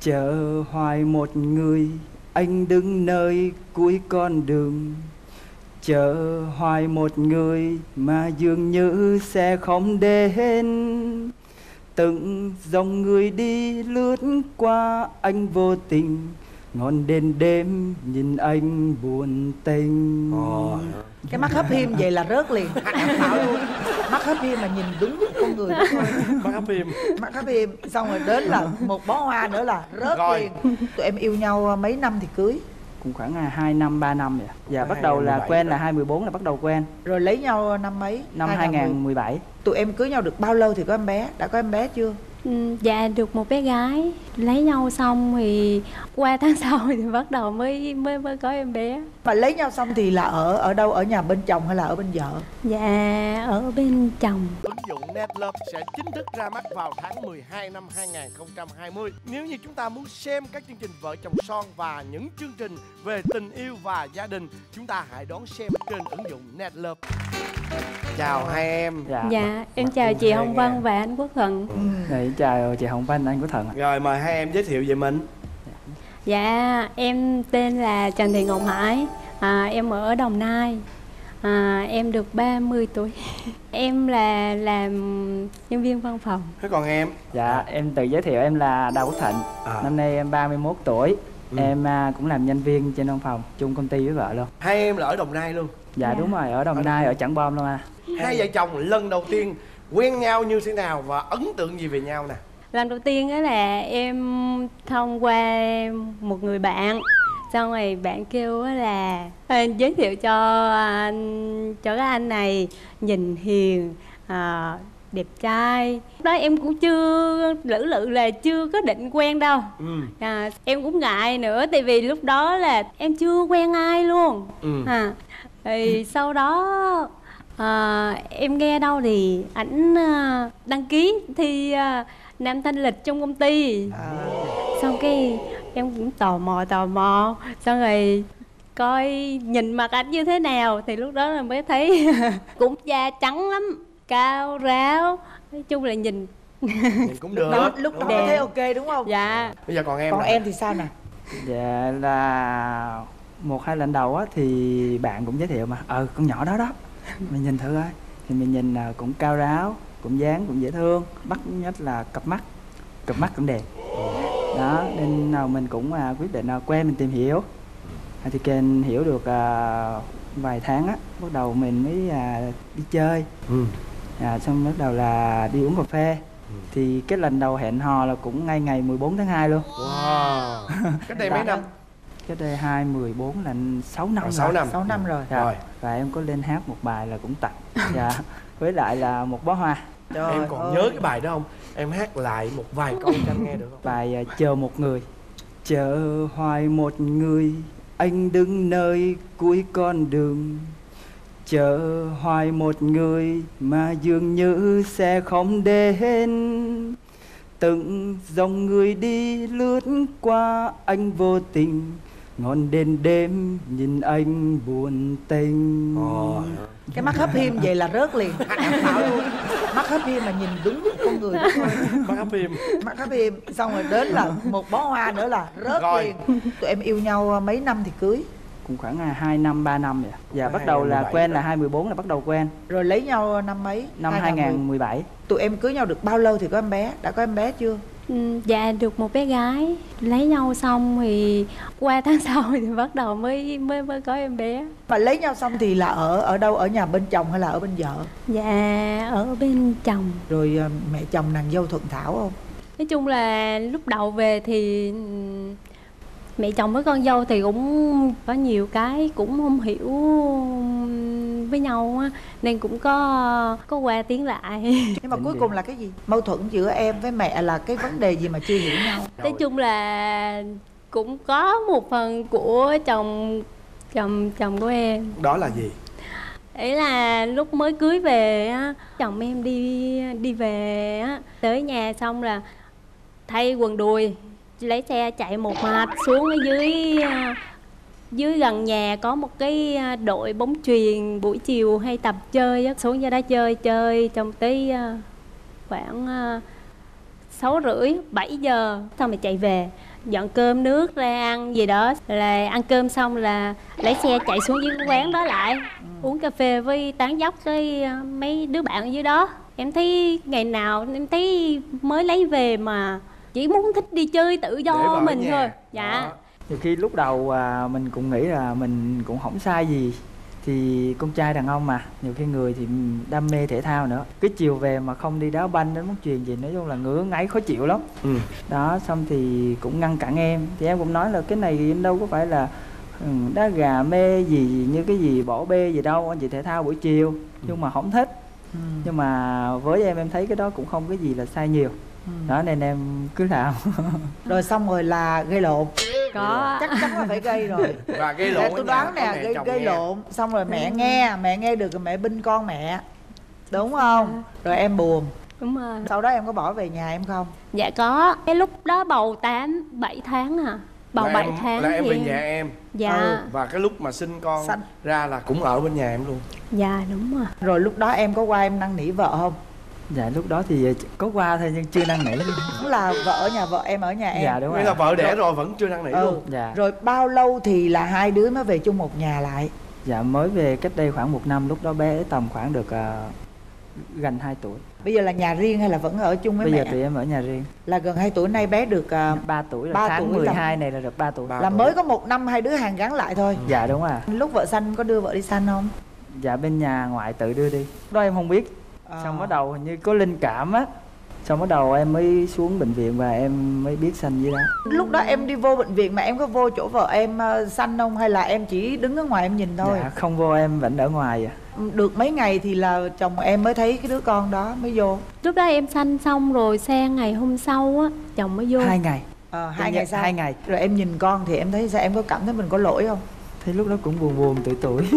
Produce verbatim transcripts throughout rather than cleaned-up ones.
Chờ hoài một người, anh đứng nơi cuối con đường. Chờ hoài một người mà dường như sẽ không đến. Từng dòng người đi lướt qua anh vô tình, ngọn đèn đêm nhìn anh buồn tênh. Ồ. Cái mắt hấp hiêm vậy là rớt liền. Bảo luôn. Mắt hấp hiêm mà nhìn đúng con người đó thôi. Mắt hấp hiêm. Mắt hấp hiêm. Xong rồi đến là một bó hoa nữa là rớt Rồi. liền. Tụi em yêu nhau mấy năm thì cưới? Cũng khoảng hai năm, ba năm vậy. Dạ, bắt đầu là quen là hai mười bốn là bắt đầu quen. Rồi lấy nhau năm mấy? Năm hai không một bảy. Tụi em cưới nhau được bao lâu thì có em bé? Đã có em bé chưa? Ừ, dạ được một bé gái. Lấy nhau xong thì qua tháng sau thì bắt đầu mới mới mới có em bé. Mà lấy nhau xong thì là ở ở đâu? Ở nhà bên chồng hay là ở bên vợ? Dạ ở bên chồng. Ứng dụng Netlove sẽ chính thức ra mắt vào tháng mười hai năm hai nghìn không trăm hai mươi. Nếu như chúng ta muốn xem các chương trình Vợ Chồng Son và những chương trình về tình yêu và gia đình, chúng ta hãy đón xem trên ứng dụng Netlove. Chào hai em. Dạ, Dạ em chào chị Hồng Vân và anh Quốc Thuận. Dạ, chào chị Hồng Vân, anh Quốc Thuận. Rồi mời hai em giới thiệu về mình. Dạ em tên là Trần Thị Ngọc Hải, à, em ở Đồng Nai, à, em được ba mươi tuổi. Em là làm nhân viên văn phòng. Thế còn em? Dạ, em tự giới thiệu, em là Đào Quốc Thịnh. À. Năm nay em ba mươi mốt tuổi. Ừ. Em à, cũng làm nhân viên trên văn phòng, chung công ty với vợ luôn. Hai em là ở Đồng Nai luôn? Dạ, Dạ. đúng rồi, ở Đồng Ở Nai, Đồng- ở Trảng Bom luôn à. Hai vợ chồng lần đầu tiên quen nhau như thế nào và ấn tượng gì về nhau nè? Lần đầu tiên đó là em thông qua một người bạn, xong rồi bạn kêu á là à, giới thiệu cho anh, cho cái anh này nhìn hiền, à, đẹp trai. Lúc đó em cũng chưa lử lự là chưa có định quen đâu. Ừ. À, em cũng ngại nữa tại vì lúc đó là em chưa quen ai luôn. Ừ. À, thì sau đó à, em nghe đâu thì ảnh à, đăng ký thi à, nam thanh lịch trong công ty. À. Xong cái em cũng tò mò tò mò xong rồi coi nhìn mặt ảnh như thế nào thì lúc đó là mới thấy cũng da trắng lắm, cao ráo, nói chung là nhìn Nhìn cũng được. Đó, lúc đó Đúng mới không? thấy ok đúng không? dạ. Bây giờ còn em Còn nè. em thì sao nè? Dạ là một hai lần đầu á thì bạn cũng giới thiệu mà ờ con nhỏ đó đó mình nhìn thử coi, thì mình nhìn là cũng cao ráo, cũng dáng cũng dễ thương, bắt nhất là cặp mắt, cặp mắt cũng đẹp đó, nên nào mình cũng à, quyết định là quen, mình tìm hiểu. À, thì kênh hiểu được à, vài tháng á, bắt đầu mình mới à, đi chơi. Ừ. À, xong bắt đầu là đi uống cà phê. Ừ. Thì cái lần đầu hẹn hò là cũng ngay ngày mười bốn tháng hai luôn. Wow. Cách đây mấy năm? Cái đây hai mười bốn là sáu năm À, rồi. sáu năm. sáu năm rồi. Dạ. Rồi. Và em có lên hát một bài là cũng tặng. Dạ. Với lại là một bó hoa. Trời Em còn ơi. nhớ cái bài đó không? Em hát lại một vài câu cho anh nghe được không? Bài à, chờ một người. Chờ hoài một người, anh đứng nơi cuối con đường. Chờ hoài một người mà dường như sẽ không đến. Từng dòng người đi lướt qua anh vô tình, ngọn đèn đêm nhìn anh buồn tênh. Ồ. Cái mắt hấp hiêm vậy là rớt liền. Bảo luôn. Mắt hấp hiêm mà nhìn đúng con người đó thôi. Mắt hấp hiêm. Mắt hấp hiêm. Xong rồi đến là một bó hoa nữa là rớt Rồi. liền. Tụi em yêu nhau mấy năm thì cưới? Cũng khoảng hai năm, ba năm vậy. Dạ, bắt đầu là quen là hai mười bốn là bắt đầu quen. Rồi lấy nhau năm mấy? Năm hai không một bảy. Tụi em cưới nhau được bao lâu thì có em bé? Đã có em bé chưa? Ừ, dạ được một bé gái. Lấy nhau xong thì qua tháng sau thì bắt đầu mới mới mới có em bé. Mà lấy nhau xong thì là ở ở đâu? Ở nhà bên chồng hay là ở bên vợ? Dạ ở bên chồng. Rồi à, mẹ chồng nàng dâu thuận thảo không? Nói chung là lúc đầu về thì ừm, mẹ chồng với con dâu thì cũng có nhiều cái cũng không hiểu với nhau á, nên cũng có có qua tiếng lại. Nhưng mà cuối cùng là cái gì? Mâu thuẫn giữa em với mẹ là cái vấn đề gì mà chưa hiểu nhau? Nói chung là cũng có một phần của chồng chồng chồng của em. Đó là gì? Ý là lúc mới cưới về á, chồng em đi đi về á, tới nhà xong là thay quần đùi, lấy xe chạy một mạch xuống ở dưới dưới gần nhà có một cái đội bóng chuyền buổi chiều hay tập chơi á, xuống dưới đó chơi chơi trong tới khoảng sáu rưỡi bảy giờ, xong rồi chạy về dọn cơm nước ra ăn gì đó, là ăn cơm xong là lấy xe chạy xuống dưới cái quán đó lại ừ. uống cà phê với tán dóc với mấy đứa bạn ở dưới đó. Em thấy ngày nào em thấy mới lấy về mà chỉ muốn thích đi chơi tự do mình nhà. Thôi dạ đó. Nhiều khi lúc đầu à, mình cũng nghĩ là mình cũng không sai gì, thì con trai đàn ông mà, nhiều khi người thì đam mê thể thao nữa, cái chiều về mà không đi đá banh đến muốn truyền gì, nói chung là ngứa ngáy khó chịu lắm ừ. Đó, xong thì cũng ngăn cản em, thì em cũng nói là cái này em đâu có phải là ừ, đá gà mê gì như cái gì bỏ bê gì đâu, anh chị thể thao buổi chiều ừ. nhưng mà không thích ừ. Nhưng mà với em em thấy cái đó cũng không có gì là sai nhiều ừ. Đó nên em cứ làm. Rồi xong rồi là gây lộn. Có chắc chắn là phải gây rồi. Và gây lộn tôi đoán nè, gây, gây lộn xong rồi mẹ ừ. nghe mẹ nghe được rồi mẹ binh con mẹ, đúng không? Rồi em buồn. Đúng rồi. Sau đó em có bỏ về nhà em không? Dạ có. Cái lúc đó bầu tám bảy tháng à, bầu bảy tháng là em thì về nhà em. Dạ ừ. Và cái lúc mà sinh con Sanh. ra là cũng ở bên nhà em luôn. Dạ đúng rồi. Rồi lúc đó em có qua em năn nỉ vợ không? Dạ lúc đó thì có qua thôi nhưng chưa năn nỉ. Cũng là vợ ở nhà vợ, em ở nhà em. Dạ đúng rồi. Nghĩa là vợ đẻ rồi, rồi vẫn chưa năn nỉ ừ. luôn. Dạ. Rồi bao lâu thì là hai đứa mới về chung một nhà lại? Dạ mới về cách đây khoảng một năm, lúc đó bé tầm khoảng được uh, gần hai tuổi. Bây giờ là nhà riêng hay là vẫn ở chung với Bây mẹ? Bây giờ thì em ở nhà riêng. Là gần hai tuổi nay bé được uh, ba tuổi rồi, ba tháng tuổi mười hai là... này là được ba tuổi. Là mới có một năm hai đứa hàn gắn lại thôi. Dạ đúng rồi. Lúc vợ sanh có đưa vợ đi sanh không? Dạ bên nhà ngoại tự đưa đi. Đó em không biết. À. Xong bắt đầu hình như có linh cảm á, xong bắt đầu em mới xuống bệnh viện và em mới biết sanh gì đó. Lúc đó em đi vô bệnh viện mà em có vô chỗ vợ em uh, sanh không, hay là em chỉ đứng ở ngoài em nhìn thôi? Dạ không vô, em vẫn ở ngoài à. Được mấy ngày thì là chồng em mới thấy cái đứa con đó mới vô. Lúc đó em sanh xong rồi sang ngày hôm sau á chồng mới vô. Hai ngày. À, hai ngày sau. Hai ngày. Rồi em nhìn con thì em thấy sao, em có cảm thấy mình có lỗi không? Thì lúc đó cũng buồn buồn tuổi tuổi.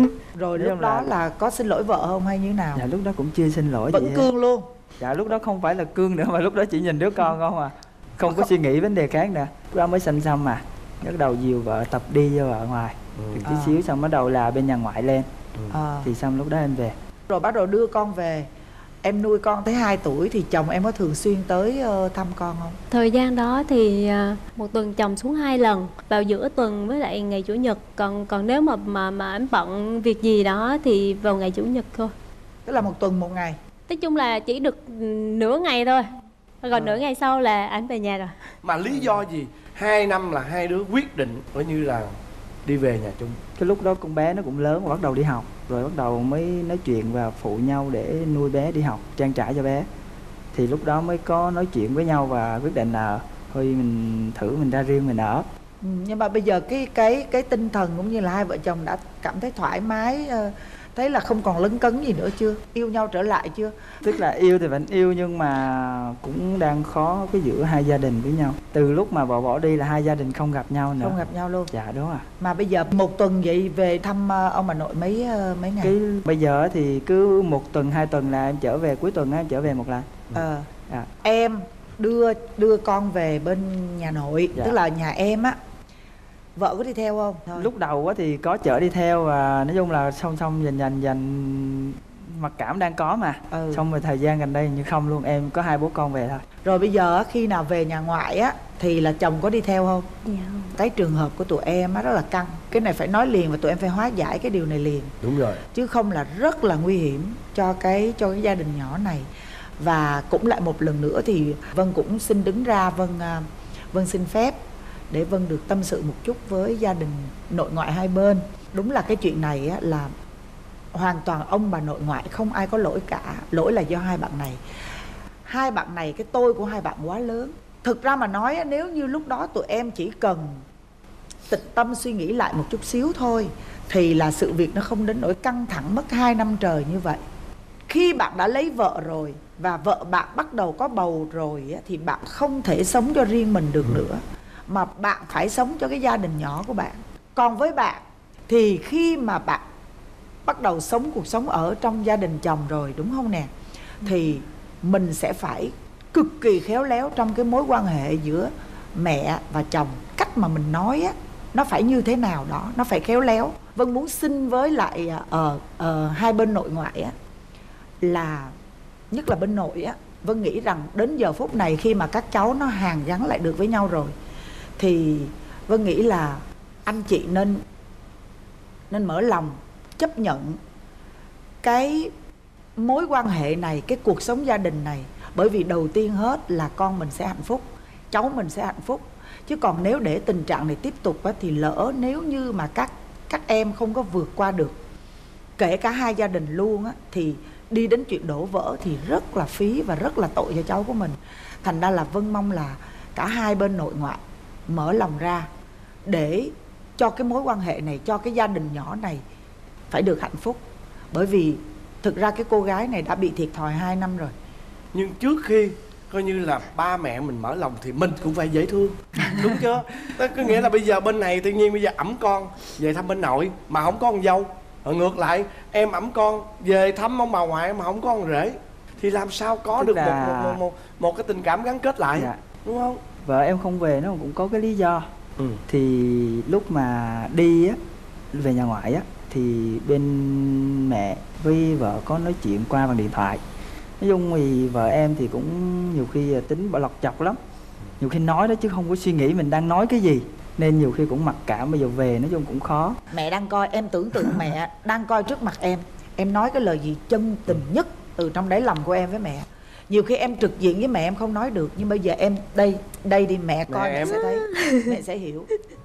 Rồi lúc đó là... là có xin lỗi vợ không hay như thế nào? Dạ lúc đó cũng chưa xin lỗi. Vẫn cương hết luôn. Dạ lúc đó không phải là cương nữa mà lúc đó chỉ nhìn đứa con không à, không có suy nghĩ vấn đề khác nữa. Lúc đó mới sinh xong mà bắt đầu dìu vợ tập đi cho vợ ngoài ừ. Được tí à. xíu xong bắt đầu là bên nhà ngoại lên ừ. à. Thì xong lúc đó em về. Rồi bắt đầu đưa con về, em nuôi con tới hai tuổi thì chồng em có thường xuyên tới uh, thăm con không? Thời gian đó thì uh, một tuần chồng xuống hai lần, vào giữa tuần với lại ngày chủ nhật. Còn còn nếu mà mà mà em bận việc gì đó thì vào ngày chủ nhật thôi. Tức là một tuần một ngày. Nói chung là chỉ được nửa ngày thôi, còn à. nửa ngày sau là anh về nhà rồi. Mà lý do gì hai năm là hai đứa quyết định coi như là đi về nhà chung? Cái lúc đó con bé nó cũng lớn và bắt đầu đi học, rồi bắt đầu mới nói chuyện và phụ nhau để nuôi bé đi học, trang trải cho bé. Thì lúc đó mới có nói chuyện với nhau và quyết định là thôi mình thử mình ra riêng mình ở. Ừ, nhưng mà bây giờ cái cái cái tinh thần cũng như là hai vợ chồng đã cảm thấy thoải mái, uh, thấy là không còn lấn cấn gì nữa chưa? Yêu nhau trở lại chưa? Tức là yêu thì vẫn yêu nhưng mà cũng đang khó cái giữa hai gia đình với nhau. Từ lúc mà vợ bỏ đi là hai gia đình không gặp nhau nữa. Không gặp nhau luôn. Dạ đúng rồi. Mà bây giờ một tuần vậy về thăm ông bà nội mấy mấy ngày? Cái bây giờ thì cứ một tuần hai tuần là em trở về, cuối tuần em trở về một lần. Ờ. À. Em đưa đưa con về bên nhà nội, dạ. Tức là nhà em á. Vợ có đi theo không? Thôi. Lúc đầu thì có chở đi theo và nói chung là song song dần dần dần mặc cảm đang có mà ừ. Xong rồi thời gian gần đây như không luôn, em có hai bố con về thôi. Rồi bây giờ khi nào về nhà ngoại á thì là chồng có đi theo không? Dạ. Cái trường hợp của tụi em á rất là căng. Cái này phải nói liền và tụi em phải hóa giải cái điều này liền. Đúng rồi. Chứ không là rất là nguy hiểm cho cái cho cái gia đình nhỏ này. Và cũng lại một lần nữa thì Vân cũng xin đứng ra, Vân Vân xin phép để Vân được tâm sự một chút với gia đình nội ngoại hai bên. Đúng là cái chuyện này á, là hoàn toàn ông bà nội ngoại không ai có lỗi cả. Lỗi là do hai bạn này. Hai bạn này, cái tôi của hai bạn quá lớn. Thực ra mà nói á, nếu như lúc đó tụi em chỉ cần tĩnh tâm suy nghĩ lại một chút xíu thôi thì là sự việc nó không đến nỗi căng thẳng mất hai năm trời như vậy. Khi bạn đã lấy vợ rồi và vợ bạn bắt đầu có bầu rồi á, thì bạn không thể sống cho riêng mình được nữa, mà bạn phải sống cho cái gia đình nhỏ của bạn. Còn với bạn thì khi mà bạn bắt đầu sống cuộc sống ở trong gia đình chồng rồi, đúng không nè, thì mình sẽ phải cực kỳ khéo léo trong cái mối quan hệ giữa mẹ và chồng. Cách mà mình nói á, nó phải như thế nào đó, nó phải khéo léo. Vân muốn xin với lại uh, uh, hai bên nội ngoại á, là nhất là bên nội á, Vân nghĩ rằng đến giờ phút này khi mà các cháu nó hàn gắn lại được với nhau rồi, thì Vân nghĩ là anh chị nên nên mở lòng chấp nhận cái mối quan hệ này, cái cuộc sống gia đình này. Bởi vì đầu tiên hết là con mình sẽ hạnh phúc, cháu mình sẽ hạnh phúc. Chứ còn nếu để tình trạng này tiếp tục á, thì lỡ nếu như mà các các em không có vượt qua được, kể cả hai gia đình luôn á, thì đi đến chuyện đổ vỡ thì rất là phí và rất là tội cho cháu của mình. Thành ra là Vân mong là cả hai bên nội ngoại mở lòng ra để cho cái mối quan hệ này, cho cái gia đình nhỏ này phải được hạnh phúc. Bởi vì thực ra cái cô gái này đã bị thiệt thòi hai năm rồi. Nhưng trước khi coi như là ba mẹ mình mở lòng thì mình cũng phải dễ thương, đúng chưa? Đó có nghĩa là bây giờ bên này tự nhiên bây giờ ẵm con về thăm bên nội mà không có con dâu, rồi ngược lại em ẵm con về thăm ông bà ngoại mà không có con rể, thì làm sao có Tức được là... một, một, một, một cái tình cảm gắn kết lại, dạ. đúng không? Vợ em không về nó cũng có cái lý do. Ừ. Thì lúc mà đi á, về nhà ngoại á, thì bên mẹ với vợ có nói chuyện qua bằng điện thoại. Nói chung thì vợ em thì cũng nhiều khi tính bỏ lọc chọc lắm, nhiều khi nói đó chứ không có suy nghĩ mình đang nói cái gì, nên nhiều khi cũng mặc cảm. Bây giờ về nói chung cũng khó. Mẹ đang coi, em tưởng tượng mẹ đang coi trước mặt em, em nói cái lời gì chân tình nhất từ trong đáy lòng của em với mẹ. Nhiều khi em trực diện với mẹ em không nói được, nhưng bây giờ em đây đây đi mẹ coi mẹ, mẹ sẽ thấy, mẹ sẽ hiểu.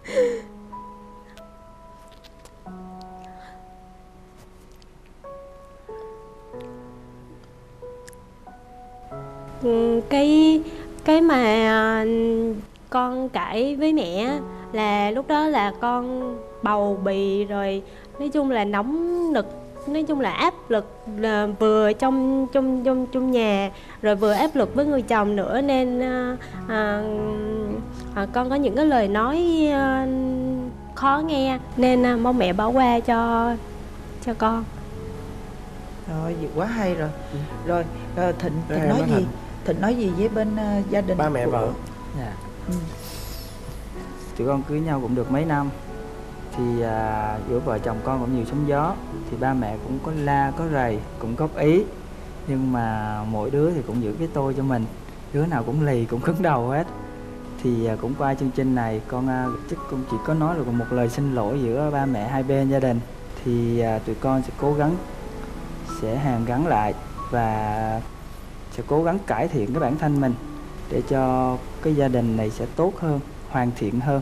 cái cái mà con cãi với mẹ là lúc đó là con bầu bì rồi, nói chung là nóng nực, nói chung là áp lực, là vừa trong trong trong trong nhà rồi vừa áp lực với người chồng nữa, nên à, à, à, con có những cái lời nói à, khó nghe, nên à, mong mẹ bỏ qua cho cho con. Rồi, vậy quá hay rồi. Ừ. Rồi, rồi Thịnh, Thịnh Đây, nói gì? Thịnh. Thịnh nói gì với bên uh, gia đình ba mẹ của... vợ? Dạ. Ừ. Tụi con cưới nhau cũng được mấy năm, thì à, giữa vợ chồng con cũng nhiều sóng gió, thì ba mẹ cũng có la có rầy, cũng góp ý, nhưng mà mỗi đứa thì cũng giữ cái tôi cho mình, đứa nào cũng lì cũng cứng đầu hết. Thì à, cũng qua chương trình này con à, chắc cũng chỉ có nói được một lời xin lỗi giữa ba mẹ hai bên gia đình. Thì à, tụi con sẽ cố gắng sẽ hàn gắn lại và sẽ cố gắng cải thiện cái bản thân mình để cho cái gia đình này sẽ tốt hơn, hoàn thiện hơn.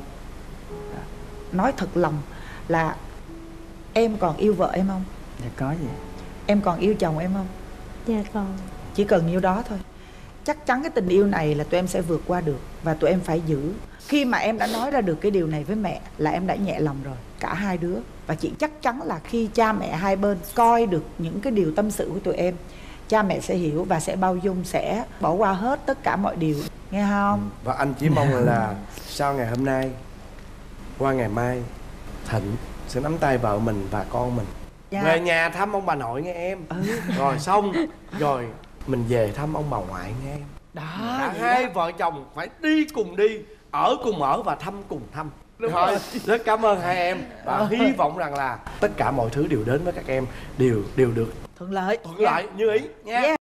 Nói thật lòng là em còn yêu vợ em không? Dạ có gì. Em còn yêu chồng em không? Dạ còn. Chỉ cần nhiêu đó thôi. Chắc chắn cái tình yêu này là tụi em sẽ vượt qua được, và tụi em phải giữ. Khi mà em đã nói ra được cái điều này với mẹ là em đã nhẹ lòng rồi, cả hai đứa. Và chị chắc chắn là khi cha mẹ hai bên coi được những cái điều tâm sự của tụi em, cha mẹ sẽ hiểu và sẽ bao dung, sẽ bỏ qua hết tất cả mọi điều, nghe không? Và anh chỉ mong là sau ngày hôm nay qua ngày mai Thịnh sẽ nắm tay vợ mình và con mình, dạ, về nhà thăm ông bà nội nghe em. Ừ. Rồi xong rồi mình về thăm ông bà ngoại nghe em. Đó, cả hai đó. Vợ chồng phải đi cùng đi, ở cùng ở và thăm cùng thăm. Đúng rồi. Rất cảm ơn hai em và hy vọng rằng là tất cả mọi thứ đều đến với các em đều đều được thuận lợi, thuận lợi như ý nha. Yeah.